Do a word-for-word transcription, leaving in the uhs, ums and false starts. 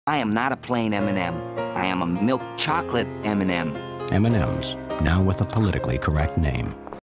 I am not a plain M and M. I am a milk chocolate M and M. M and M's, now with a politically correct name.